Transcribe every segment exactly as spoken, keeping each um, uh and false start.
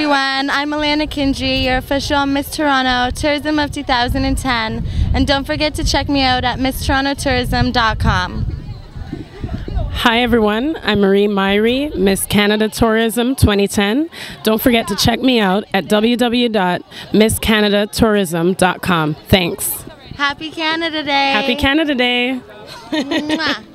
everyone, I'm Alana Kinji, your official Miss Toronto Tourism of two thousand ten, and don't forget to check me out at miss toronto tourism dot com. Hi everyone, I'm Marie Myrie, Miss Canada Tourism twenty ten. Don't forget to check me out at w w w dot miss canada tourism dot com. Thanks. Happy Canada Day! Happy Canada Day! Mwah.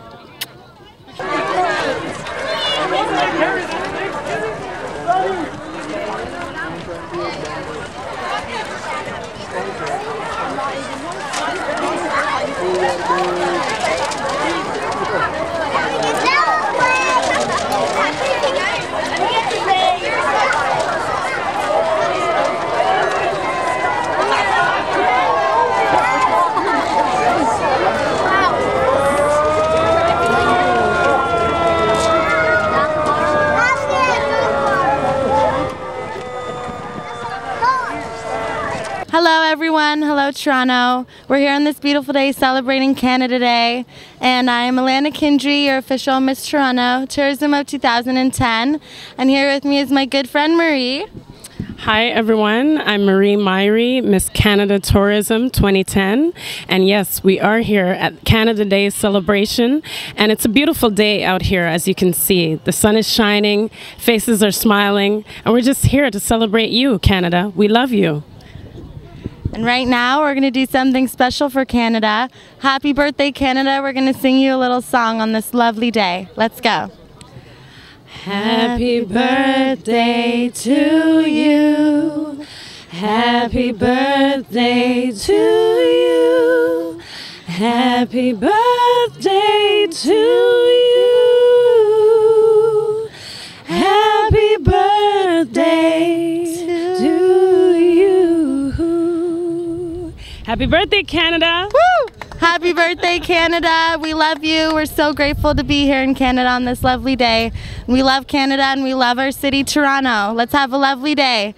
Hello everyone, hello Toronto. We're here on this beautiful day celebrating Canada Day, and I am Alana Kinji, your official Miss Toronto Tourism of two thousand ten, and here with me is my good friend Marie. Hi everyone, I'm Marie Myrie, Miss Canada Tourism twenty ten, and yes, we are here at Canada Day celebration, and it's a beautiful day out here. As you can see, the sun is shining, faces are smiling, and we're just here to celebrate you, Canada. We love you. And right now we're going to do something special for Canada. Happy birthday, Canada. We're going to sing you a little song on this lovely day. Let's go. Happy birthday to you. Happy birthday to you. Happy birthday to you. Happy birthday to you. Happy birthday, Canada! Woo! Happy birthday, Canada! We love you. We're so grateful to be here in Canada on this lovely day. We love Canada and we love our city, Toronto. Let's have a lovely day.